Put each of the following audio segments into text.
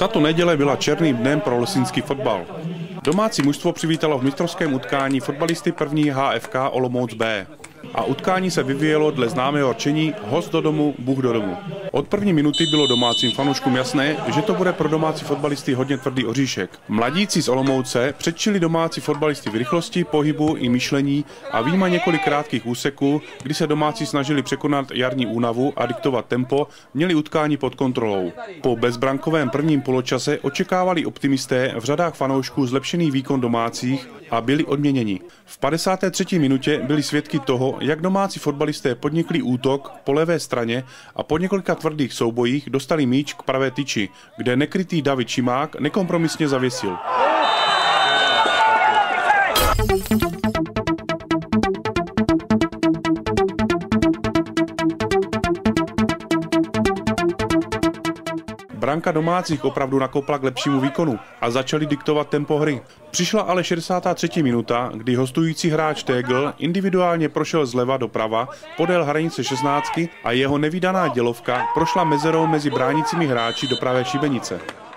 Tato neděle byla černým dnem pro lesínský fotbal. Domácí mužstvo přivítalo v mistrovském utkání fotbalisty první HFK Olomouc B. A utkání se vyvíjelo dle známého rčení host do domu, Bůh do domu. Od první minuty bylo domácím fanouškům jasné, že to bude pro domácí fotbalisty hodně tvrdý oříšek. Mladíci z Olomouce předčili domácí fotbalisty v rychlosti, pohybu i myšlení a vyjma několik krátkých úseků, kdy se domácí snažili překonat jarní únavu a diktovat tempo, měli utkání pod kontrolou. Po bezbrankovém prvním poločase očekávali optimisté v řadách fanoušků zlepšený výkon domácích a byli odměněni. V 53. minutě byli svědky toho, jak domácí fotbalisté podnikli útok po levé straně a po několika tvrdých soubojích dostali míč k pravé tyči, kde nekrytý David Šimák nekompromisně zavěsil. Branka domácích opravdu nakopla k lepšímu výkonu a začali diktovat tempo hry. Přišla ale 63. minuta, kdy hostující hráč Tegl individuálně prošel zleva doprava podél hranice 16 a jeho nevídaná dělovka prošla mezerou mezi bránícími hráči do pravé šibenice.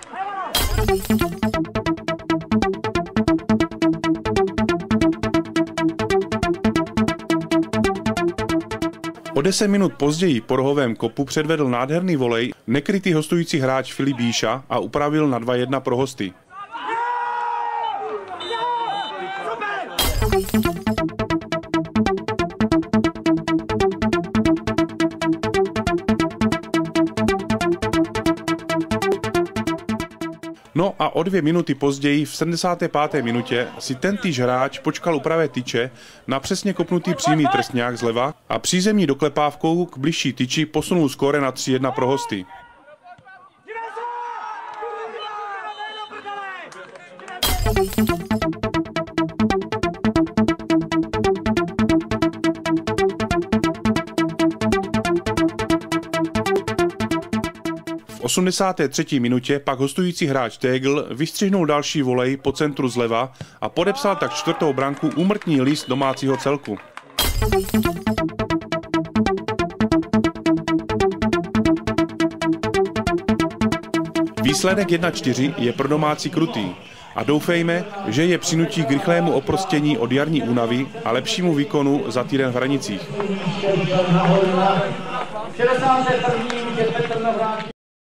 O 10 minut později po rohovém kopu předvedl nádherný volej nekrytý hostující hráč Filip Jíša a upravil na 2-1 pro hosty. No a o 2 minuty později v 75. minutě si tentýž hráč počkal u pravé tyče na přesně kopnutý přímý trestňák zleva a přízemní doklepávkou k bližší tyči posunul skóre na 3-1 pro hosty. V 83. minutě pak hostující hráč Tegl vystřihnul další volej po centru zleva a podepsal tak čtvrtou branku úmrtní list domácího celku. Výsledek 1-4 je pro domácí krutý a doufejme, že je přinutí k rychlému oprostění od jarní únavy a lepšímu výkonu za týden v Hranicích.